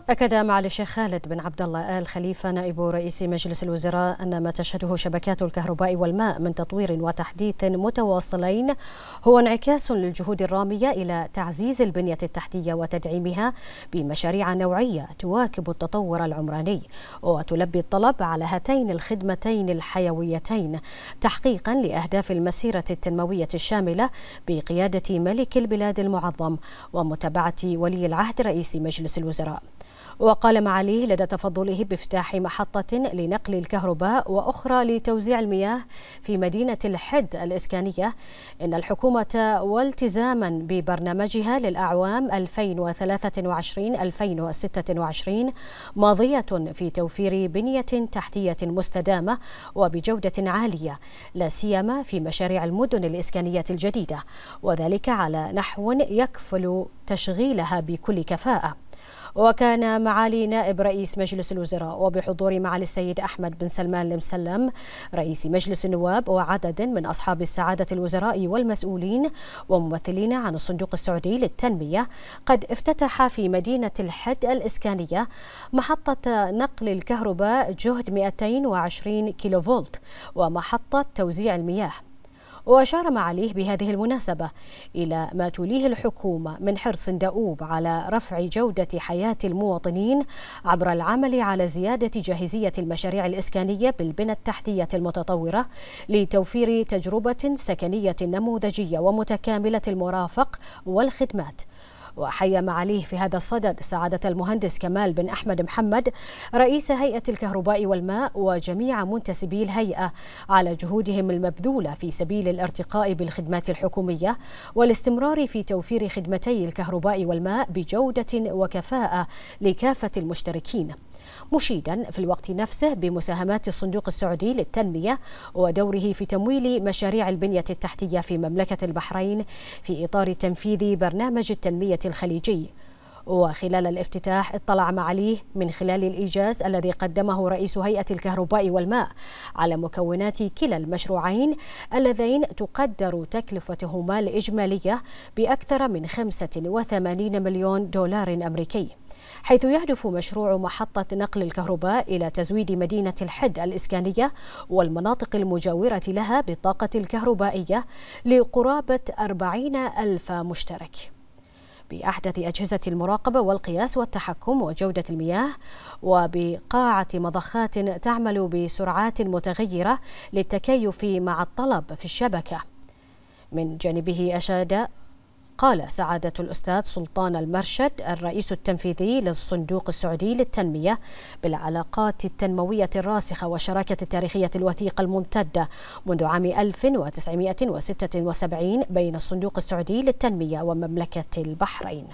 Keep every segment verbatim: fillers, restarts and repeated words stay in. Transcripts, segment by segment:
أكد معالي الشيخ خالد بن عبد الله آل خليفة نائب رئيس مجلس الوزراء أن ما تشهده شبكات الكهرباء والماء من تطوير وتحديث متواصلين هو انعكاس للجهود الرامية إلى تعزيز البنية التحتية وتدعيمها بمشاريع نوعية تواكب التطور العمراني وتلبي الطلب على هاتين الخدمتين الحيويتين تحقيقا لأهداف المسيرة التنموية الشاملة بقيادة ملك البلاد المعظم ومتابعة ولي العهد رئيس مجلس الوزراء. وقال معاليه لدى تفضله بافتتاح محطة لنقل الكهرباء وأخرى لتوزيع المياه في مدينة الحد الإسكانية إن الحكومة والتزاما ببرنامجها للأعوام ألفين وثلاثة وعشرين ألفين وستة وعشرين ماضية في توفير بنية تحتية مستدامة وبجودة عالية لا سيما في مشاريع المدن الإسكانية الجديدة، وذلك على نحو يكفل تشغيلها بكل كفاءة. وكان معالي نائب رئيس مجلس الوزراء وبحضور معالي السيد أحمد بن سلمان المسلم رئيس مجلس النواب وعدد من أصحاب السعادة الوزراء والمسؤولين وممثلين عن الصندوق السعودي للتنمية قد افتتح في مدينة الحد الإسكانية محطة نقل الكهرباء جهد مئتين وعشرين كيلو فولت ومحطة توزيع المياه. وأشار معاليه بهذه المناسبة إلى ما توليه الحكومة من حرص دؤوب على رفع جودة حياة المواطنين عبر العمل على زيادة جاهزية المشاريع الإسكانية بالبنى التحتية المتطورة لتوفير تجربة سكنية نموذجية ومتكاملة المرافق والخدمات. وحيا معاليه في هذا الصدد سعادة المهندس كمال بن أحمد محمد رئيس هيئة الكهرباء والماء وجميع منتسبي الهيئة على جهودهم المبذولة في سبيل الارتقاء بالخدمات الحكومية والاستمرار في توفير خدمتي الكهرباء والماء بجودة وكفاءة لكافة المشتركين، مشيدا في الوقت نفسه بمساهمات الصندوق السعودي للتنمية ودوره في تمويل مشاريع البنية التحتية في مملكة البحرين في إطار تنفيذ برنامج التنمية الخليجي. وخلال الافتتاح اطلع معاليه من خلال الإيجاز الذي قدمه رئيس هيئة الكهرباء والماء على مكونات كلا المشروعين اللذين تقدر تكلفتهما الإجمالية بأكثر من خمسة وثمانين مليون دولار أمريكي، حيث يهدف مشروع محطة نقل الكهرباء إلى تزويد مدينة الحد الإسكانية والمناطق المجاورة لها بالطاقة الكهربائية لقرابة أربعين ألف مشترك بأحدث أجهزة المراقبة والقياس والتحكم وجودة المياه وبقاعة مضخات تعمل بسرعات متغيرة للتكيف مع الطلب في الشبكة. من جانبه أشاد قال سعادة الأستاذ سلطان المرشد الرئيس التنفيذي للصندوق السعودي للتنمية بالعلاقات التنموية الراسخة والشراكة التاريخية الوثيقة الممتدة منذ عام ألف وتسعمئة وستة وسبعين بين الصندوق السعودي للتنمية ومملكة البحرين.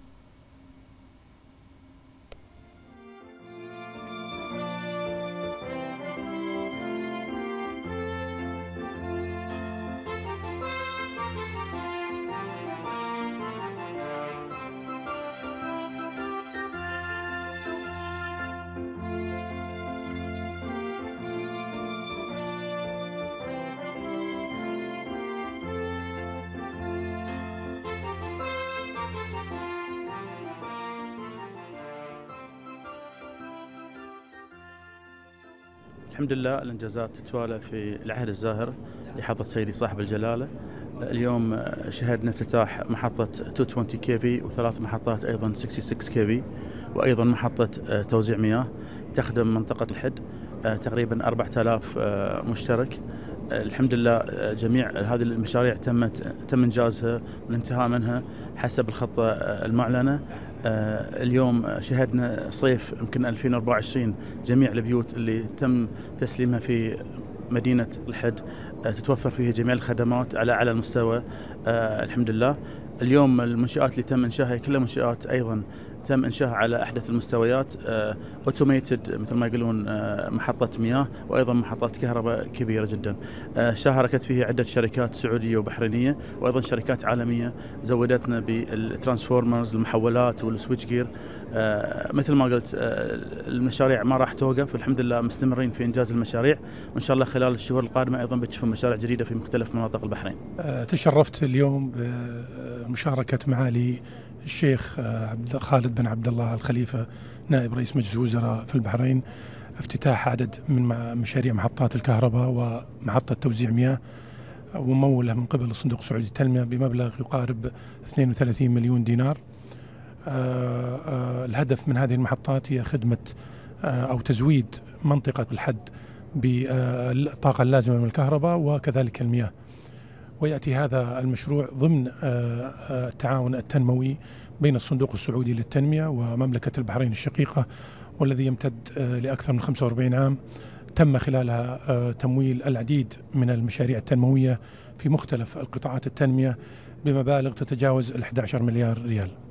الحمد لله الانجازات تتوالى في العهد الزاهر لحضرة سيدي صاحب الجلاله. اليوم شهدنا افتتاح محطة مئتين وعشرين كي في وثلاث محطات ايضا ستة وستين كي في وايضا محطة توزيع مياه تخدم منطقة الحد تقريبا أربعة آلاف مشترك. الحمد لله جميع هذه المشاريع تمت تم انجازها والانتهاء منها حسب الخطة المعلنة. اليوم شهدنا صيف يمكن ألفين وأربعة وعشرين جميع البيوت اللي تم تسليمها في مدينة الحد تتوفر فيها جميع الخدمات على اعلى المستوى. الحمد لله. اليوم المنشآت اللي تم انشائها كلها منشآت ايضا تم انشائها على احدث المستويات، اوتوميتد مثل ما يقولون، محطة مياه وايضا محطات كهرباء كبيرة جدا. شاركت فيها عدة شركات سعودية وبحرينية وايضا شركات عالمية زودتنا بالترانسفورمرز المحولات والسويتش جير. مثل ما قلت المشاريع ما راح توقف، الحمد لله مستمرين في انجاز المشاريع وان شاء الله خلال الشهور القادمة ايضا بتشوفون مشاريع جديدة في مختلف مناطق البحرين. تشرفت اليوم بمشاركة معالي الشيخ خالد بن عبد الله الخليفة نائب رئيس مجلس الوزراء في البحرين افتتاح عدد من مشاريع محطات الكهرباء ومحطة توزيع مياه وممولة من قبل الصندوق السعودي للتنمية بمبلغ يقارب اثنين وثلاثين مليون دينار. الهدف من هذه المحطات هي خدمة أو تزويد منطقة الحد بالطاقة اللازمة من الكهرباء وكذلك المياه. ويأتي هذا المشروع ضمن التعاون التنموي بين الصندوق السعودي للتنمية ومملكة البحرين الشقيقة، والذي يمتد لأكثر من خمسة وأربعين عام. تم خلالها تمويل العديد من المشاريع التنموية في مختلف القطاعات التنمية بمبالغ تتجاوز ال أحد عشر مليار ريال.